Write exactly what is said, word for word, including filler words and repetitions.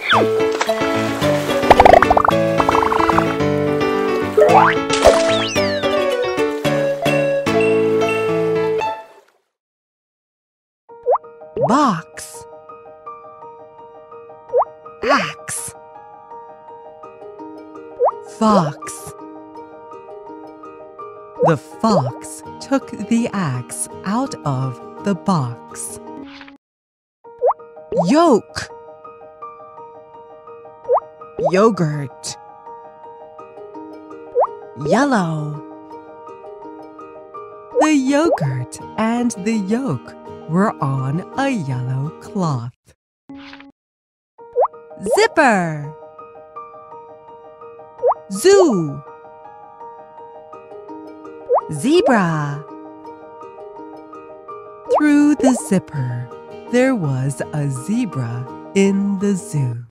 Box, axe, fox. The fox took the axe out of the box. Yolk, yogurt, yellow. The yogurt and the yolk were on a yellow cloth. Zipper, zoo, zebra. Through the zipper, there was a zebra in the zoo.